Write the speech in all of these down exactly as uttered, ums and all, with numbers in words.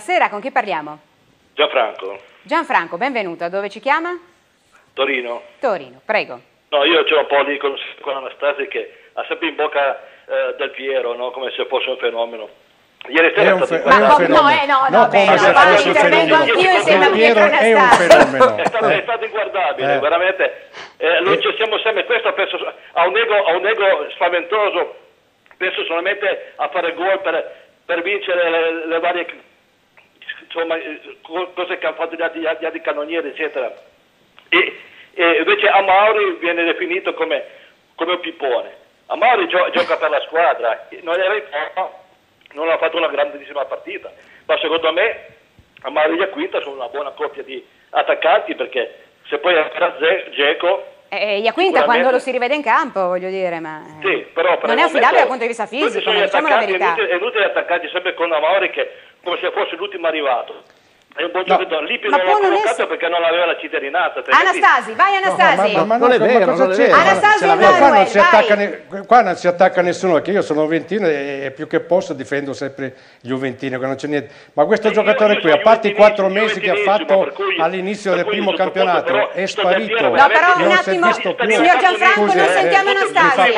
Buonasera, con chi parliamo? Gianfranco. Gianfranco, benvenuto. Da dove ci chiama? Torino. Torino, prego. No, io c'ho un po' di con, con Anastasi che ha sempre in bocca eh, Del Piero, no? Come se fosse un fenomeno. Ieri sera è stato ma com- no, eh, no, no, beh, no, quando intervengo anch'io insieme a Pietro Anastasi. È stato, è stato inguardabile, eh. veramente. Eh, noi ci siamo sempre, questo penso, ha un ego, ha un ego spaventoso, penso solamente a fare gol per, per vincere le, le varie insomma, cose che hanno fatto gli altri, gli altri cannonieri, eccetera. E, e invece Amauri viene definito come, come un pippone. Amauri gio- gioca per la squadra, non era in forma, non ha fatto una grandissima partita, ma secondo me Amauri e Quinta sono una buona coppia di attaccanti, perché se poi ancora Dzeko eh, Iaquinta quando lo si rivede in campo, voglio dire, ma sì, però non è affidabile dal punto di vista fisico, diciamo la verità. È inutile attaccarti sempre con Amauri che come se fosse l'ultimo arrivato. È un buon no. giocatore, Lippi non l'ha convocato es... perché non aveva la cittadinanza. Anastasi, vai Anastasi. No, ma, ma, ma non è vero, non è vero. Anastasi ma, Emanuel, qua, non si attacca ne, qua non si attacca nessuno, perché io sono Juventino e, e più che posso difendo sempre gli Juventini, che non c'è niente. Ma questo io, giocatore io qui, a parte i quattro mesi che ha fatto all'inizio del primo campionato, però, è sparito. No, però un attimo, signor Gianfranco, non sentiamo Anastasi.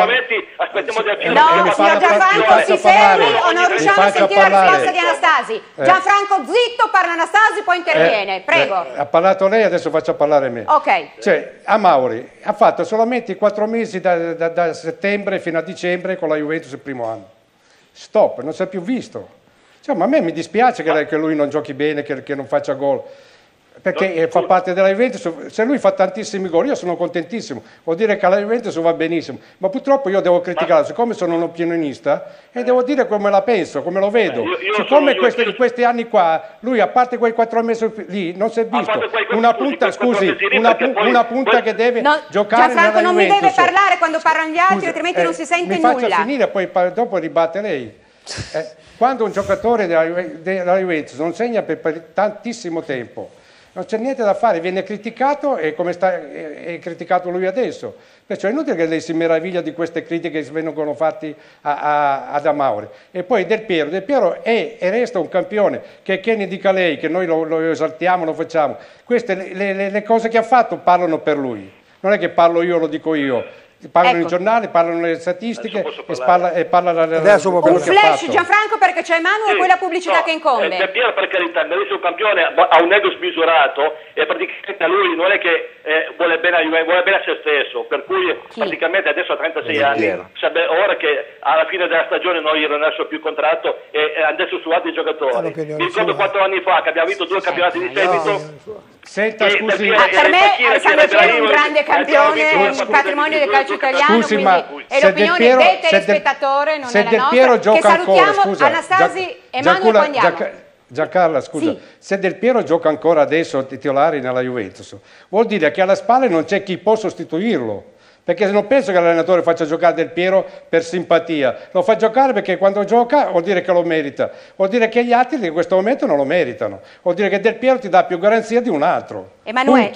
No, signor Gianfranco, si fermi o non riusciamo a sentire la risposta di Anastasi. Gianfranco, zitto, parla Anastasi, poi interviene. Prego. Eh, ha parlato lei, adesso faccio parlare me. Ok. Cioè, Amauri ha fatto solamente i quattro mesi da, da, da settembre fino a dicembre con la Juventus il primo anno. Stop, non si è più visto. Cioè, ma a me mi dispiace che, lei, che lui non giochi bene, che, che non faccia gol. Perché no, fa parte della Juventus, se lui fa tantissimi gol io sono contentissimo, vuol dire che alla Juventus va benissimo, ma purtroppo io devo criticarlo, siccome sono un opinionista e devo dire come la penso, come lo vedo, io, io siccome in questi, questi anni qua lui a parte quei quattro mesi lì non si è visto una punta, scusi, una, pu- poi, una punta poi, che deve no, giocare nella Juventus. Non mi deve parlare quando parlano gli altri, scusi, altrimenti eh, non si sente mi nulla. Mi faccia finire, poi dopo ribatte lei. Eh, quando un giocatore della, della Juventus non segna per, per tantissimo tempo, non c'è niente da fare, viene criticato e come sta, è, è criticato lui adesso. Perciò è inutile che lei si meraviglia di queste critiche che vengono fatte a, a, ad Amauri. E poi Del Piero, Del Piero è e resta un campione, che, che ne dica lei, che noi lo, lo esaltiamo, lo facciamo. Queste le, le, le cose che ha fatto parlano per lui, non è che parlo io, lo dico io. Parlano ecco. i giornali, parlano le statistiche e parla, e parla la, la, la, un flash Gianfranco perché c'è Emanuele sì, e poi la pubblicità no, che incombe. Eh, Del Piero per carità, merece un campione, ha un ego smisurato e praticamente lui non è che eh, vuole, bene a, vuole bene a se stesso, per cui Chi? praticamente adesso ha trentasei anni, sarebbe ora che alla fine della stagione noi gli rinnovassero più contratto e, e andassero su altri giocatori. Mi ricordo quattro anni fa che abbiamo vinto due campionati di seguito. Senta, scusi, ah, per me Alessandro Piero è un grande campione, un patrimonio del calcio italiano, scusi, quindi è l'opinione del, del telespettatore, non è la Del nostra. Piero gioca che salutiamo, ancora, scusa, Anastasi, Gia, Emanuele, poi andiamo. Gia, Giancarla, scusa, sì. se Del Piero gioca ancora adesso titolare nella Juventus, vuol dire che alla spalle non c'è chi può sostituirlo. Perché non penso che l'allenatore faccia giocare Del Piero per simpatia, lo fa giocare perché quando gioca vuol dire che lo merita, vuol dire che gli altri in questo momento non lo meritano, vuol dire che Del Piero ti dà più garanzia di un altro. Emanuele,